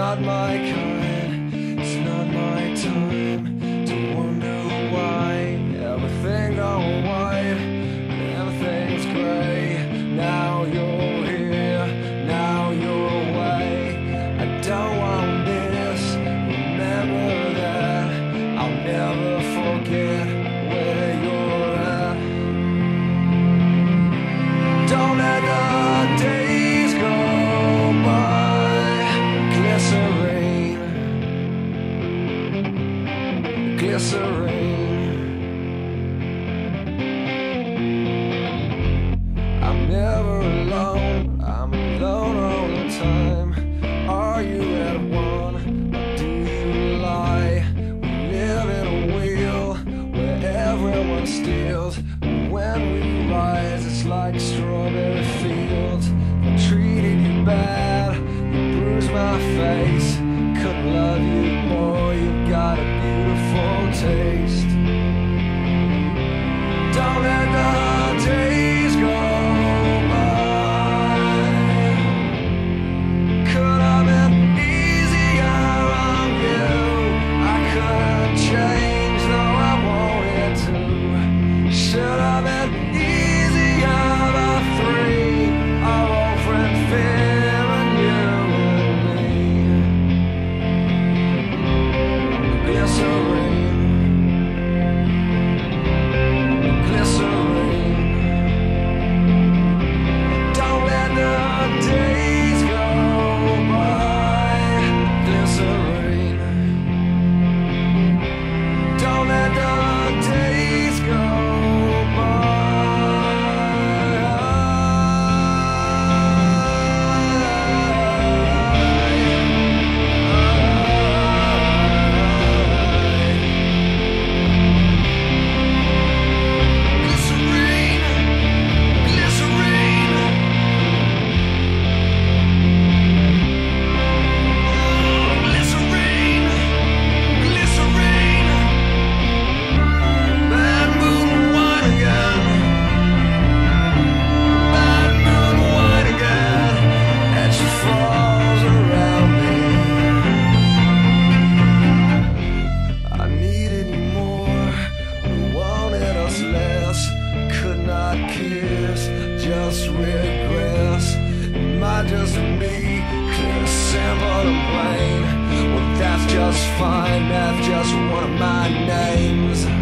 not my kind, it's not my time to wonder why everything gone white and everything's gray. Now you're here, now you're away. I don't want this, remember that. I'll never forget where you're at. Don't let the days go by. Glycerine, glycerine. I'm never alone, I'm alone all the time. Are you at one, or do you lie? We live in a wheel where everyone steals. But when we rise, it's like strawberry fields. I treated you bad, you bruised my face. Couldn't love you more, you've got a beautiful taste. Don't let the days go by. Could have been easier on you. I couldn't change, though I wanted to. Should have been easier, the three, our old friend Phil and you and me. Glycerine, glycerine. Don't let the days go by. Glycerine. Don't let the days go by. Glycerine, glycerine. Glycerine, glycerine. Bad moon wine again. Bad moon wine again. And she falls around me. I needed you more, we wanted us less. Could not kiss, just regress. Am I just me, clear, simple and plain? Well, that's just fine, that's just one of my names.